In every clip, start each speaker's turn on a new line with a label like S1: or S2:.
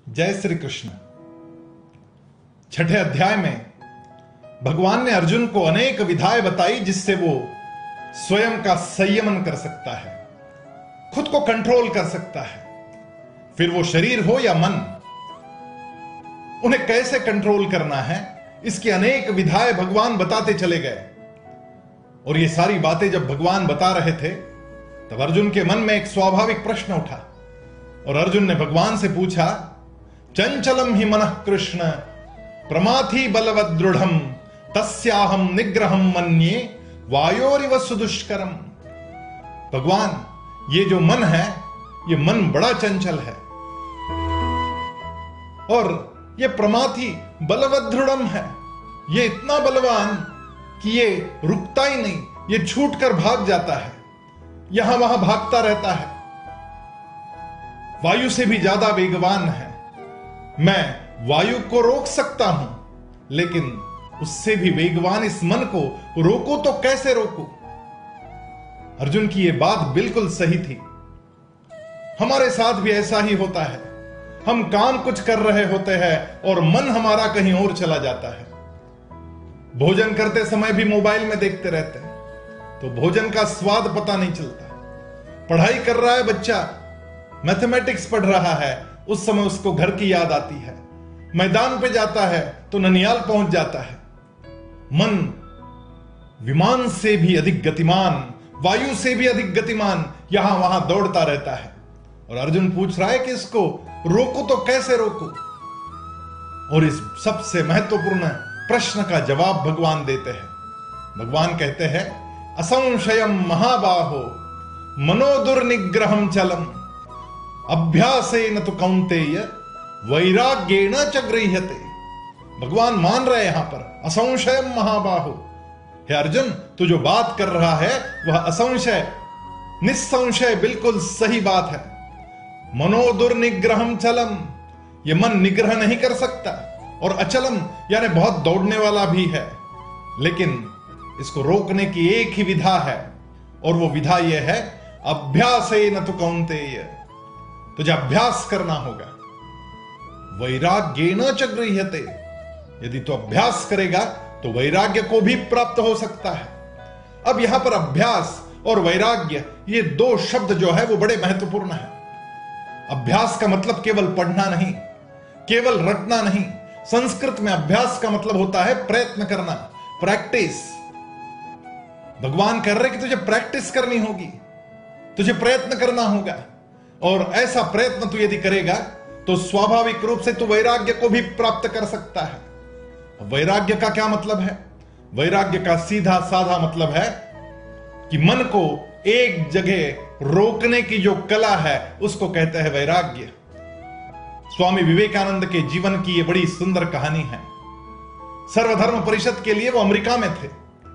S1: जय श्री कृष्ण। छठे अध्याय में भगवान ने अर्जुन को अनेक विधाएं बताई जिससे वो स्वयं का संयमन कर सकता है, खुद को कंट्रोल कर सकता है। फिर वो शरीर हो या मन, उन्हें कैसे कंट्रोल करना है, इसकी अनेक विधाएं भगवान बताते चले गए। और ये सारी बातें जब भगवान बता रहे थे तब अर्जुन के मन में एक स्वाभाविक प्रश्न उठा और अर्जुन ने भगवान से पूछा, चंचलम हि मनः कृष्ण प्रमाथि बलवद दृढ़म तस्याहम निग्रहम मन्ये वायोरिव सुदुष्करम। भगवान, ये जो मन है, ये मन बड़ा चंचल है और ये प्रमाथि बलवद दृढ़म है। ये इतना बलवान कि ये रुकता ही नहीं, ये छूटकर भाग जाता है, यहां वहां भागता रहता है, वायु से भी ज्यादा वेगवान है। मैं वायु को रोक सकता हूं, लेकिन उससे भी वेगवान इस मन को रोकूं तो कैसे रोकूं? अर्जुन की यह बात बिल्कुल सही थी। हमारे साथ भी ऐसा ही होता है। हम काम कुछ कर रहे होते हैं और मन हमारा कहीं और चला जाता है। भोजन करते समय भी मोबाइल में देखते रहते हैं तो भोजन का स्वाद पता नहीं चलता। पढ़ाई कर रहा है बच्चा, मैथमेटिक्स पढ़ रहा है, उस समय उसको घर की याद आती है। मैदान पे जाता है तो ननियाल पहुंच जाता है। मन विमान से भी अधिक गतिमान, वायु से भी अधिक गतिमान, यहां वहां दौड़ता रहता है। और अर्जुन पूछ रहा है कि इसको रोको तो कैसे रोको? और इस सबसे महत्वपूर्ण प्रश्न का जवाब भगवान देते हैं। भगवान कहते हैं, असंशयम महाबाहो मनोदुर्निग्रहम चलम अभ्यासेन तु कौन्तेय वैराग्येण च गृह्यते। भगवान मान रहे यहां पर असंशयम महाबाहो। हे अर्जुन, तू जो बात कर रहा है वह असंशय, निस्संशय बिल्कुल सही बात है। मनोदुर्निग्रहम चलम, यह मन निग्रह नहीं कर सकता, और अचलम यानी बहुत दौड़ने वाला भी है। लेकिन इसको रोकने की एक ही विधा है और वो विधा यह है, अभ्यासेन तु कौन्तेय, तुझे अभ्यास करना होगा। वैराग्येन च गृह्यते, यदि तू अभ्यास करेगा तो वैराग्य को भी प्राप्त हो सकता है। अब यहां पर अभ्यास और वैराग्य, ये दो शब्द जो है वो बड़े महत्वपूर्ण है। अभ्यास का मतलब केवल पढ़ना नहीं, केवल रटना नहीं। संस्कृत में अभ्यास का मतलब होता है प्रयत्न करना, प्रैक्टिस। भगवान कह रहे कि तुझे प्रैक्टिस करनी होगी, तुझे प्रयत्न करना होगा। और ऐसा प्रयत्न तू यदि करेगा तो स्वाभाविक रूप से तू वैराग्य को भी प्राप्त कर सकता है। वैराग्य का क्या मतलब है? वैराग्य का सीधा साधा मतलब है कि मन को एक जगह रोकने की जो कला है उसको कहते हैं वैराग्य। स्वामी विवेकानंद के जीवन की यह बड़ी सुंदर कहानी है। सर्वधर्म परिषद के लिए वो अमेरिका में थे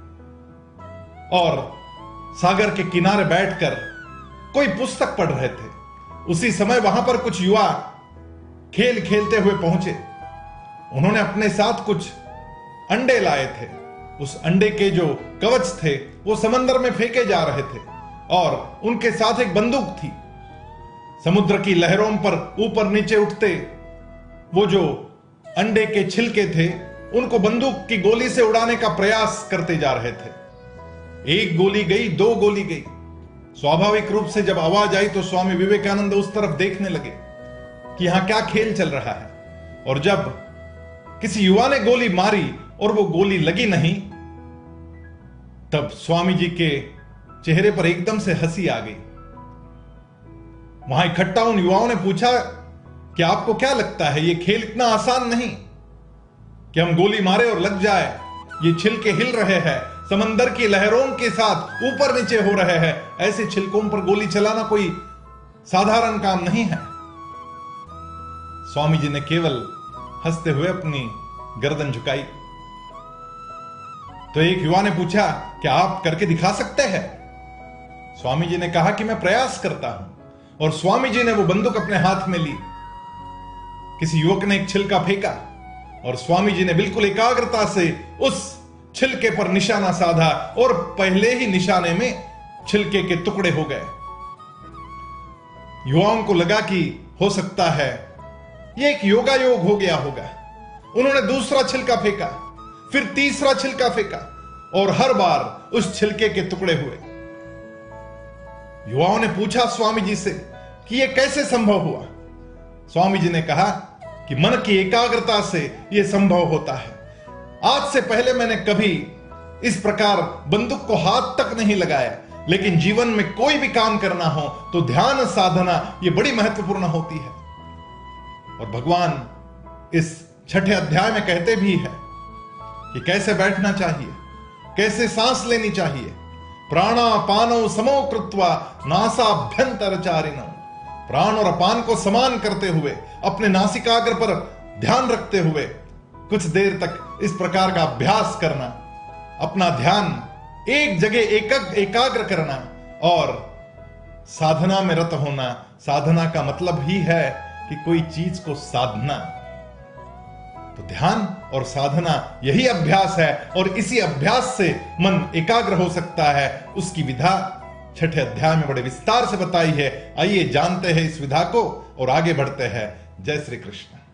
S1: और सागर के किनारे बैठकर कोई पुस्तक पढ़ रहे थे। उसी समय वहां पर कुछ युवा खेल खेलते हुए पहुंचे। उन्होंने अपने साथ कुछ अंडे लाए थे। उस अंडे के जो कवच थे वो समंदर में फेंके जा रहे थे और उनके साथ एक बंदूक थी। समुद्र की लहरों पर ऊपर नीचे उठते वो जो अंडे के छिलके थे उनको बंदूक की गोली से उड़ाने का प्रयास करते जा रहे थे। एक गोली गई, दो गोली गई। स्वाभाविक रूप से जब आवाज आई तो स्वामी विवेकानंद उस तरफ देखने लगे कि यहां क्या खेल चल रहा है। और जब किसी युवा ने गोली मारी और वो गोली लगी नहीं, तब स्वामी जी के चेहरे पर एकदम से हंसी आ गई। वहां इकट्ठा उन युवाओं ने पूछा कि आपको क्या लगता है, ये खेल इतना आसान नहीं कि हम गोली मारे और लग जाए। ये छिलके हिल रहे हैं, समंदर की लहरों के साथ ऊपर नीचे हो रहे हैं। ऐसे छिलकों पर गोली चलाना कोई साधारण काम नहीं है। स्वामी जी ने केवल हंसते हुए अपनी गर्दन झुकाई। तो एक युवा ने पूछा, क्या आप करके दिखा सकते हैं? स्वामी जी ने कहा कि मैं प्रयास करता हूं। और स्वामी जी ने वो बंदूक अपने हाथ में ली। किसी युवक ने एक छिलका फेंका और स्वामी जी ने बिल्कुल एकाग्रता से उस छिलके पर निशाना साधा और पहले ही निशाने में छिलके के टुकड़े हो गए। युवाओं को लगा कि हो सकता है यह एक योगा योग हो गया होगा। उन्होंने दूसरा छिलका फेंका, फिर तीसरा छिलका फेंका और हर बार उस छिलके के टुकड़े हुए। युवाओं ने पूछा स्वामी जी से कि यह कैसे संभव हुआ। स्वामी जी ने कहा कि मन की एकाग्रता से यह संभव होता है। आज से पहले मैंने कभी इस प्रकार बंदूक को हाथ तक नहीं लगाया, लेकिन जीवन में कोई भी काम करना हो तो ध्यान साधना यह बड़ी महत्वपूर्ण होती है। और भगवान इस 6ठे अध्याय में कहते भी है कि कैसे बैठना चाहिए, कैसे सांस लेनी चाहिए। प्राणापानो समो कृत्वा नासाभ्यंतरचारिणो। प्राण और अपान को समान करते हुए अपने नासिकाग्र पर ध्यान रखते हुए कुछ देर तक इस प्रकार का अभ्यास करना, अपना ध्यान एक जगह एकाग्र करना और साधना में रत होना। साधना का मतलब ही है कि कोई चीज को साधना। तो ध्यान और साधना यही अभ्यास है और इसी अभ्यास से मन एकाग्र हो सकता है। उसकी विधा 6ठे अध्याय में बड़े विस्तार से बताई है। आइए जानते हैं इस विधा को और आगे बढ़ते हैं। जय श्री कृष्ण।